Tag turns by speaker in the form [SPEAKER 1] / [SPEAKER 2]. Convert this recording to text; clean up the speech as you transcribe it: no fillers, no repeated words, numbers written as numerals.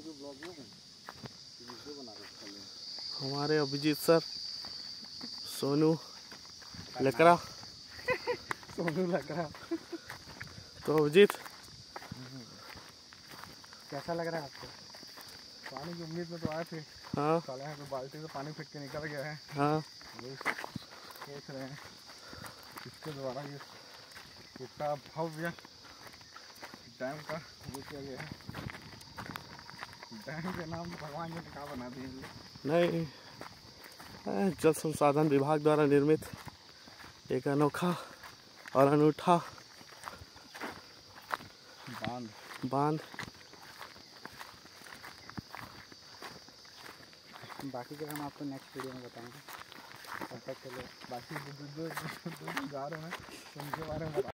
[SPEAKER 1] हमारे अभिजीत सर, सोनू लकड़ा।
[SPEAKER 2] सोनू लकड़ा।
[SPEAKER 1] तो अभिजीत
[SPEAKER 2] कैसा लग रहा है आपको? पानी की उम्मीद में तो आए थे।
[SPEAKER 1] हाँ
[SPEAKER 2] साले यहाँ पे बाल्टी से पानी फेंक के निकल गया है।
[SPEAKER 1] हाँ
[SPEAKER 2] सोच रहे हैं इसके द्वारा ये इतना भव्य डैम का वो किया गया है। डैम के नाम भगवान ने कहाँ बना दिए? नहीं,
[SPEAKER 1] जल संसाधन विभाग द्वारा निर्मित एक अनोखा और अनूठा बांध।
[SPEAKER 2] बाकी का हम आपको नेक्स्ट वीडियो में बताएंगे। तब तक चलो बाकी जो जा रहे हैं उनके बारे में